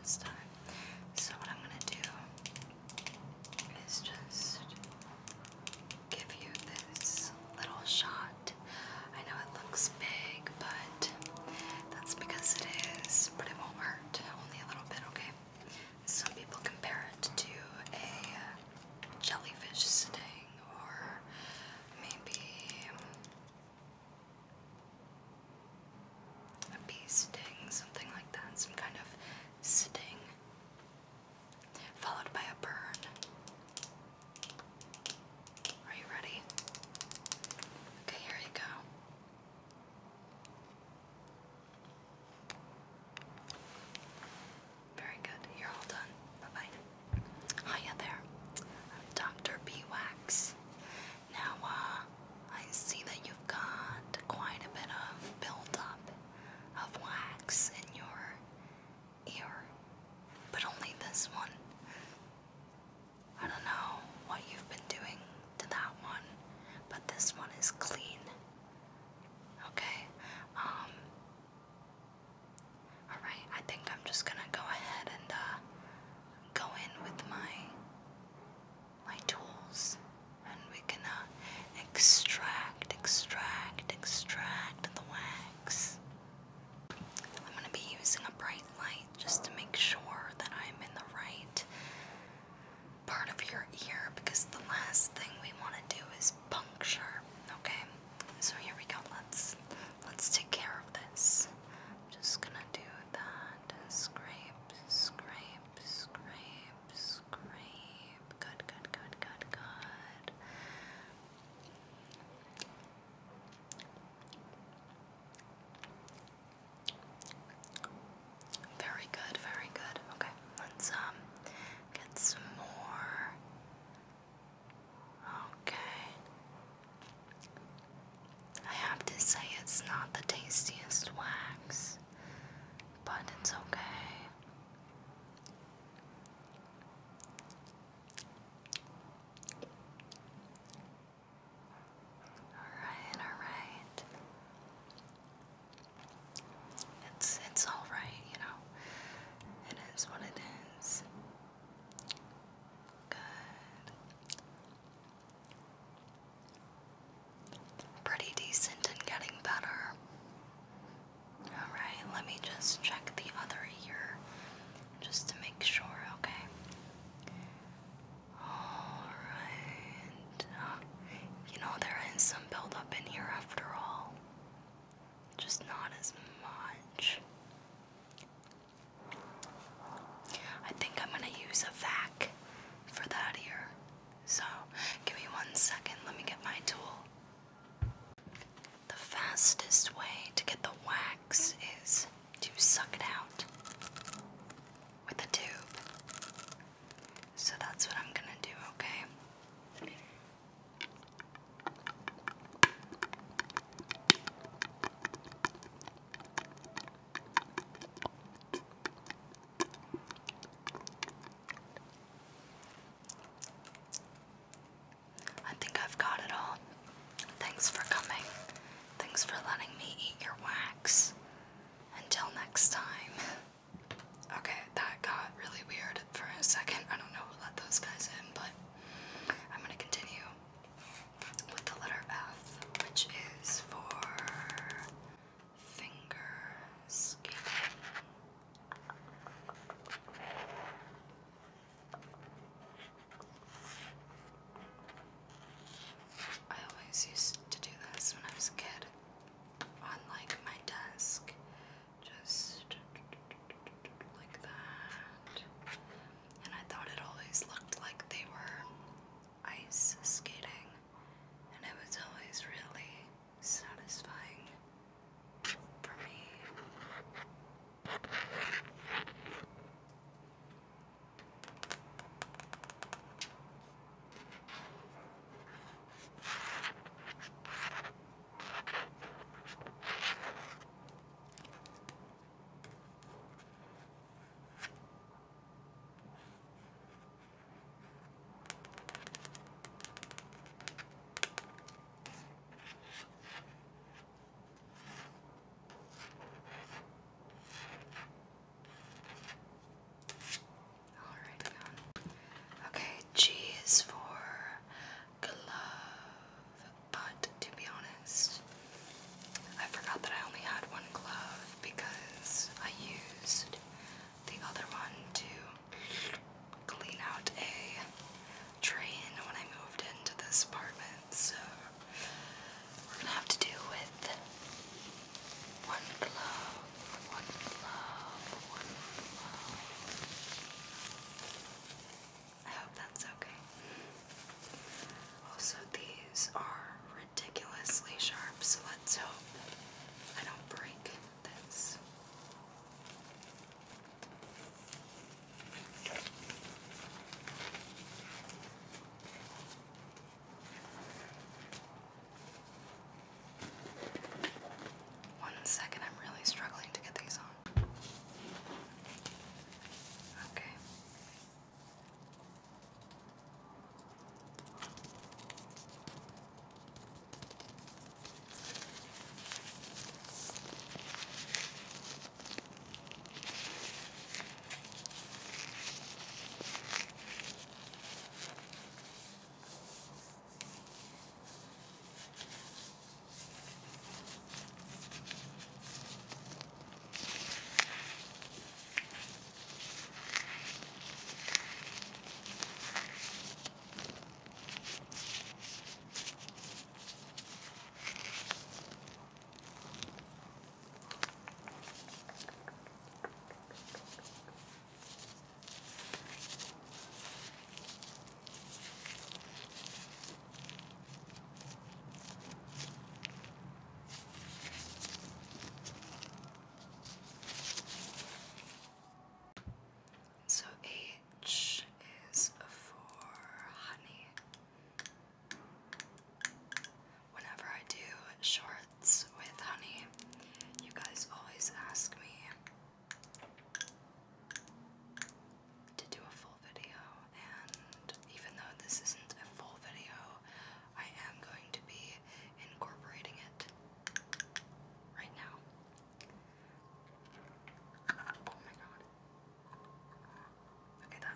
this time. So what I'm gonna do is just give you this little shot. I know it looks big, but that's because it is, but it won't hurt. Only a little bit, okay? Some people compare it to a jellyfish sting, or maybe a bee sting, something like that, some kind of sting.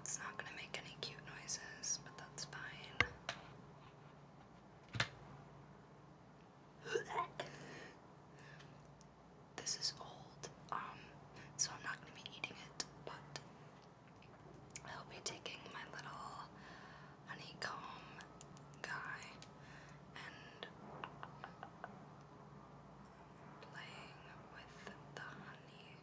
it's not gonna make any cute noises, but that's fine. This is old, so I'm not gonna be eating it, but I'll be taking my little honeycomb guy and playing with the honey.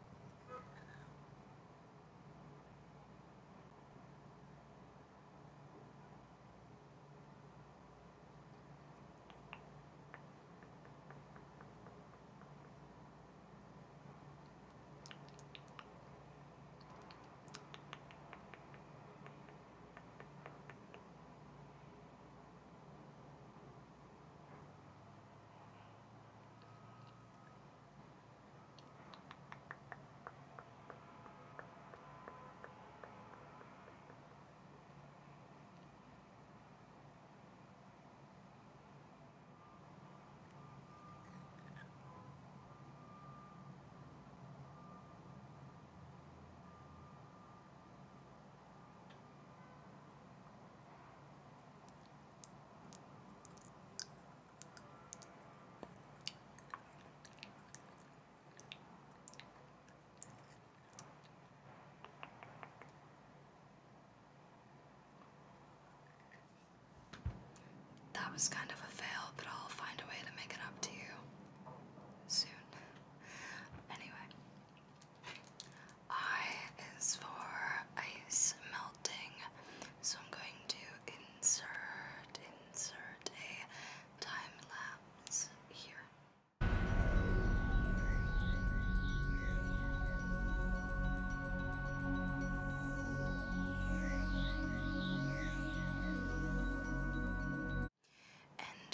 That was kind of a fail, but I'll find a way to make it up to you soon. Anyway, I is for ice melting, so I'm going to insert a time lapse here. And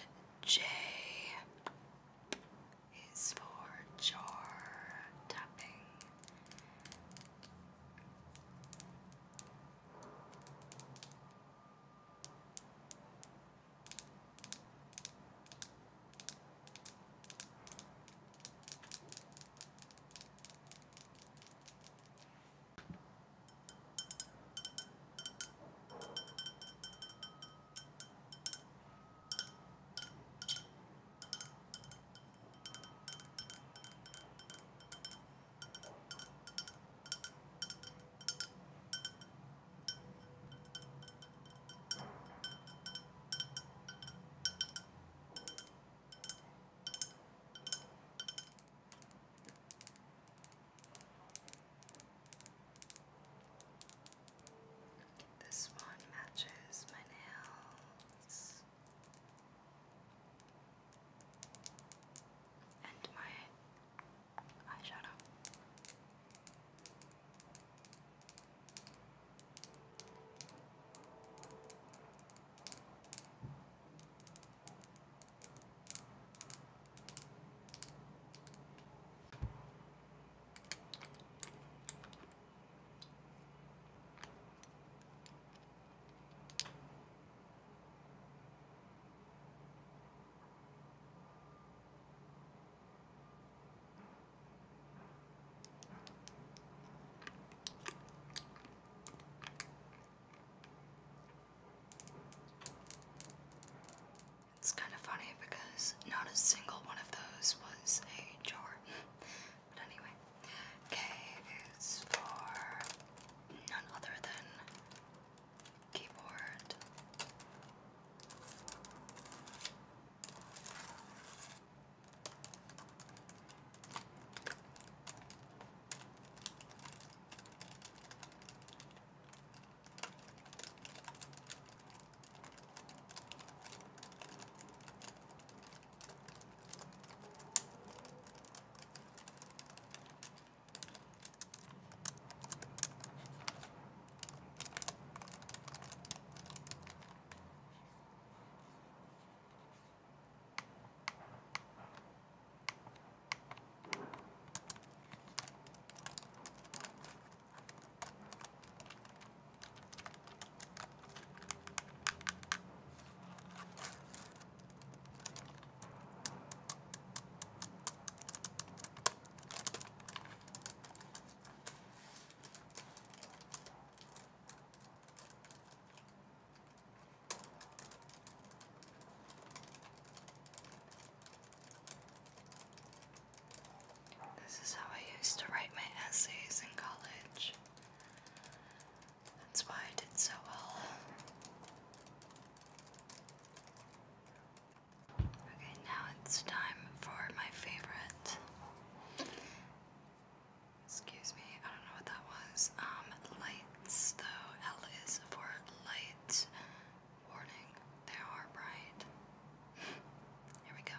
those lights though. L is for light. Warning, they are bright. Here we go.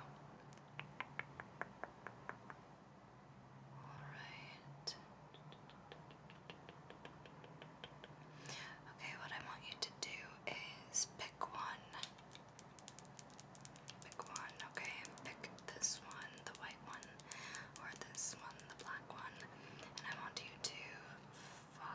Alright. Okay, what I want you to do is pick one. Pick one, okay? Pick this one, the white one, or this one, the black one. And I want you to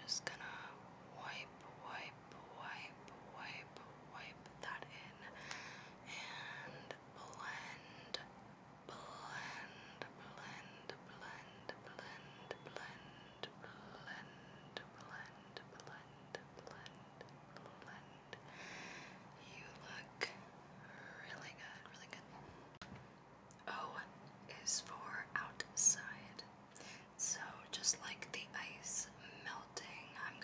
just gonna wipe, wipe, wipe, wipe, wipe that in and blend, blend, blend, blend, blend, blend, blend, blend, blend, blend, blend. You look really good, really good. O is for outside. So just like the ice melting, I'm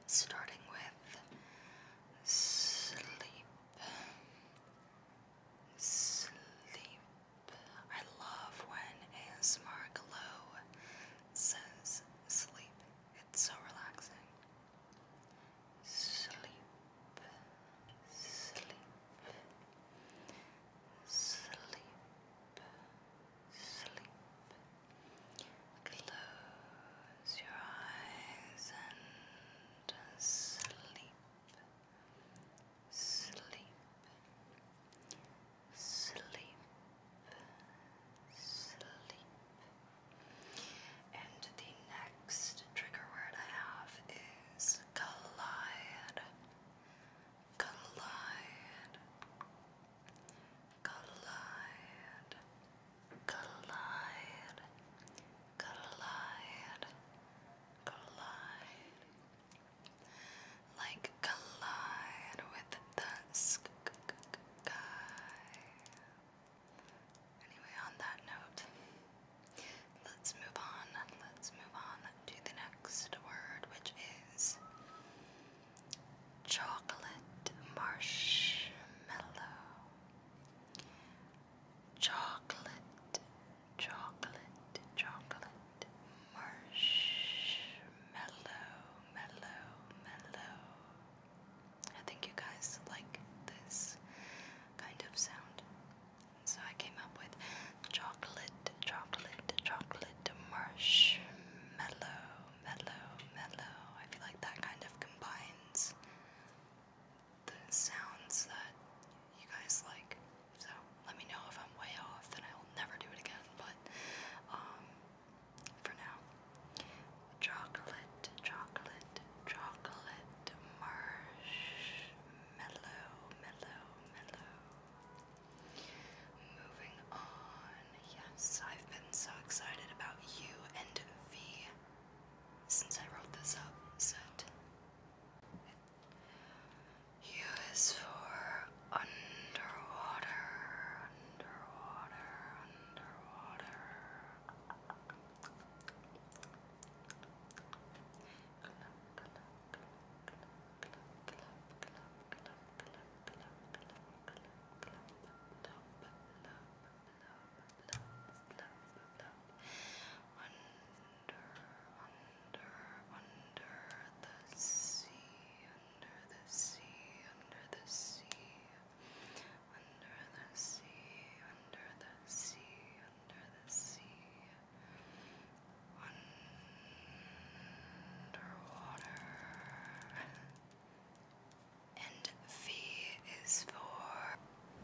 starting with sleep. Sleep. I love when ASMR Glow says sleep. It's so relaxing. Sleep. Sleep. Sleep. Sleep. Close your eyes and sleep. Sleep. Sleep. Sleep. And the next trigger word I have is collide. Collide. Collide. Collide. Collide. Collide. Like collide with the sky. Anyway, on that note, let's move on. Let's move on to the next word, which is chocolate marshmallow. Chocolate, chocolate, chocolate marshmallow, mellow. I think you guys like this kind of sound. So I came up with chocolate, marshmallow, mellow. I feel like that kind of combines the sounds that you guys like. So let me know if I'm way off, then I'll never do it again. But for now, chocolate, marshmallow, mellow. Moving on. Yes, I've been so excited about U and V since I wrote this up. U is for underwater. And V is for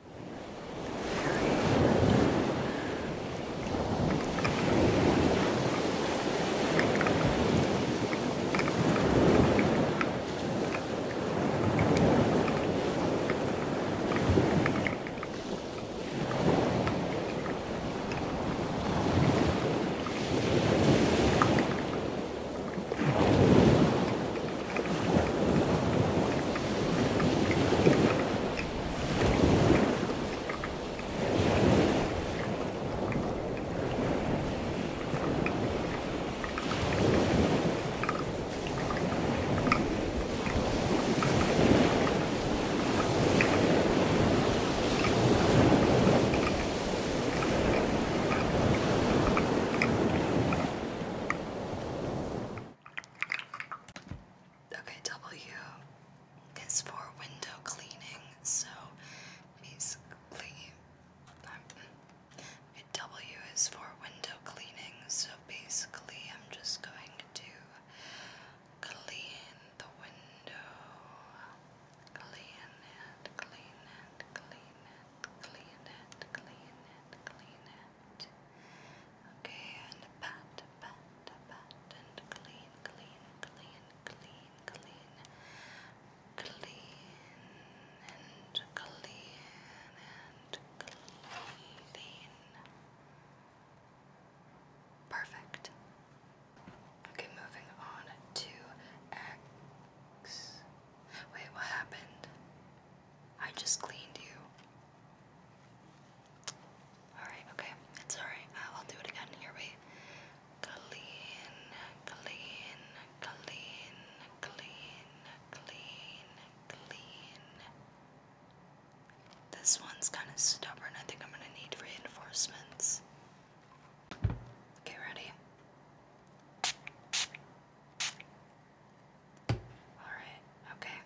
okay, W is for window cleaning, so basically, W is for window cleaning, so basically I'm just going to clean the window, clean it, okay, and pat, and clean, clean, and clean, of stubborn. I think I'm gonna need reinforcements. Okay, ready? Alright, okay.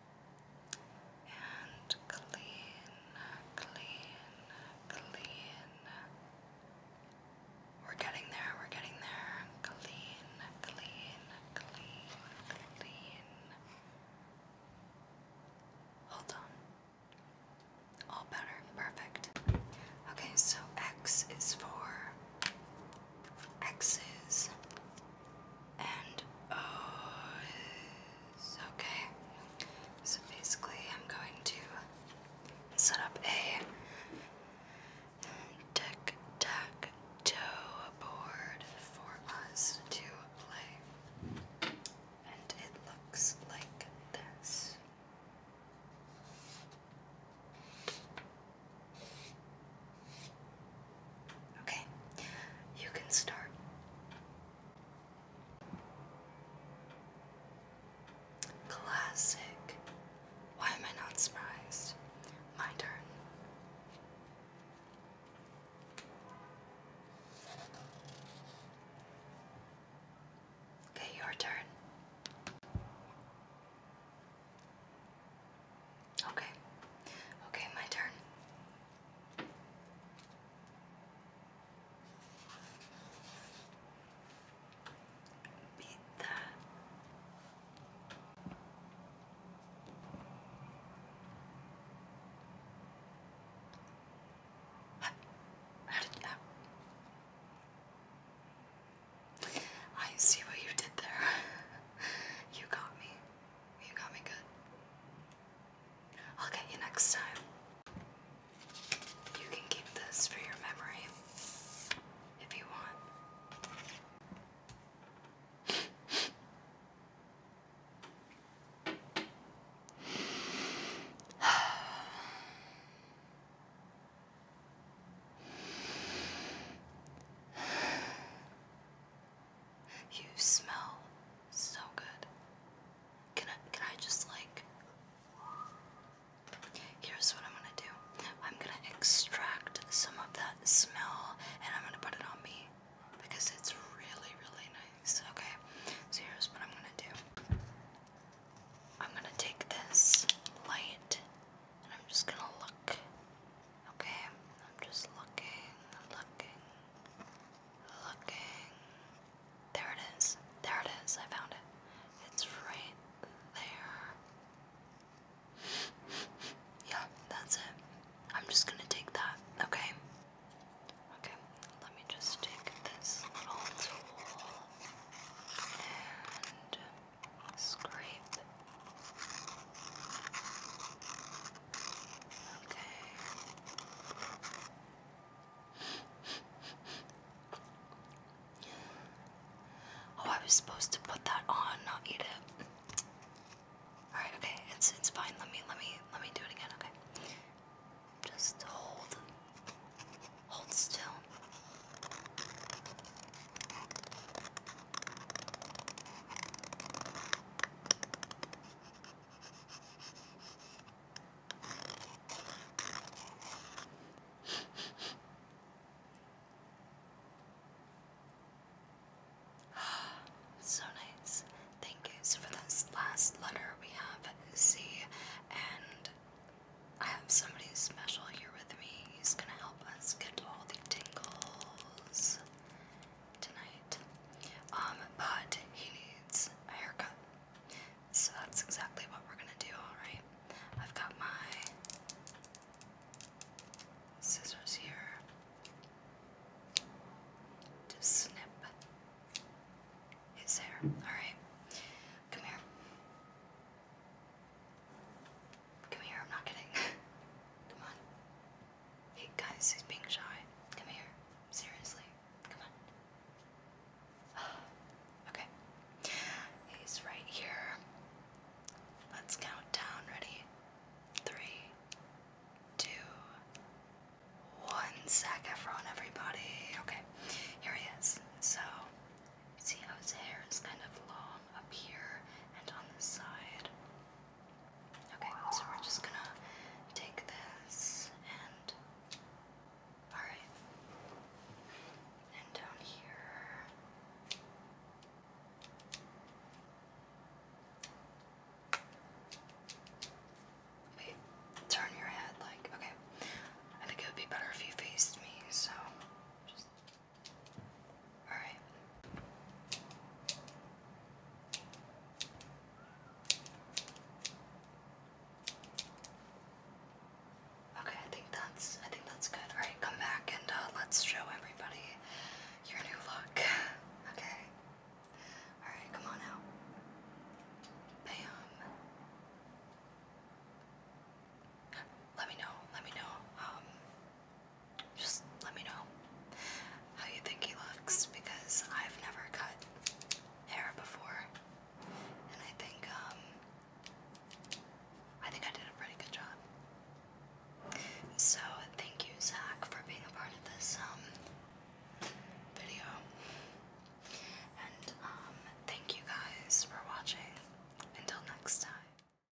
And clean, clean, clean. We're getting there, we're getting there. Clean, clean, clean, clean. Hold on. All better, perfect. Okay, so X is for X's and O's. Okay. So basically I'm going to set up a tic-tac-toe board for us to play. And it looks like this. Okay, you can start. Classic. Why am I not surprised? My turn. Okay, your turn. Okay. Okay, my turn. Beat that. How did that? I see what you did there. You got me. You got me good. I'll get you next time. You can keep this for your memory if you want. You smell so good. Can I just like, here's what I'm gonna do. I'm gonna extract some of that smell and I'm gonna put it on me because it's really, really nice. Okay, so here's what I'm gonna do. I'm gonna take this light and I'm just gonna look. Okay, I'm just looking, looking, looking. There it is. There it is. I found it. It's right there. Yeah, that's it. I'm just gonna take that, okay? Okay, let me just take this little tool and scrape. Okay. Oh, I was supposed to put that on, not eat it. Alright, okay, it's fine. Let me do it again, okay? Just hold still. So nice. Thank you. So for this last letter we have Z, and I have somebody special here with me. He's gonna help us get all the tingles tonight. But he needs a haircut. So that's exactly what we're gonna do, alright? I've got my scissors here to snip his hair. Alright. Come here. Come here, I'm not kidding. Come on. Hey guys, he's being shy. Come here. Seriously. Come on. Okay. He's right here. Let's count